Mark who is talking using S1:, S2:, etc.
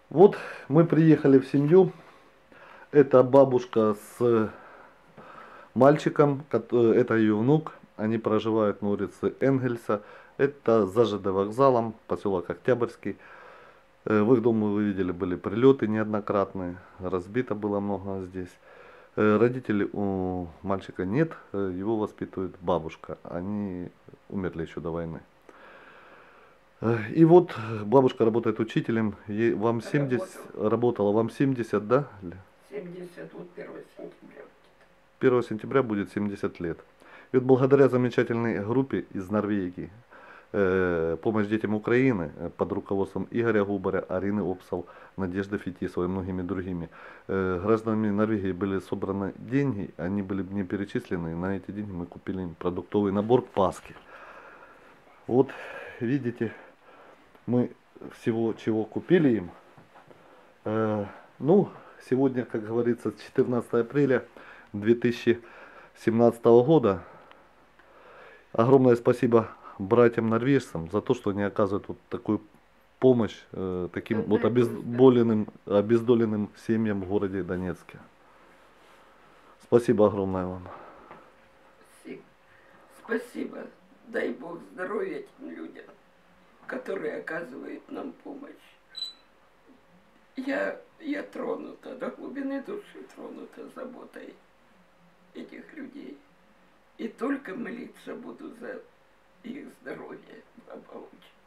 S1: Вот мы приехали в семью. Это бабушка с мальчиком, это ее внук. Они проживают на улице Энгельса. Это за ЖД вокзалом, поселок Октябрьский. В их дом, вы видели, были прилеты неоднократные. Разбито было много здесь. Родителей у мальчика нет, его воспитывает бабушка. Они умерли еще до войны. И вот бабушка работает учителем. Вам 70, работала, вам 70, да?
S2: 70, вот 1 сентября.
S1: 1 сентября будет 70 лет. И вот благодаря замечательной группе из Норвегии, «Помощь детям Украины» под руководством Игоря Губаря, Арины Опсал, Надежды Фетисовой и многими другими, гражданами Норвегии были собраны деньги, они были мне перечислены, и на эти деньги мы купили им продуктовый набор к Пасхе. Вот видите, мы всего чего купили им. Ну, сегодня, как говорится, 14 апреля 2017 года. Огромное спасибо братьям-норвежцам за то, что они оказывают вот такую помощь таким вот обездоленным семьям в городе Донецке. Спасибо огромное вам.
S2: Спасибо. Дай Бог здоровья этим людям, которые оказывают нам помощь. Я тронута, до глубины души тронута заботой этих людей. И только молиться буду за их здоровье, Баба Учи.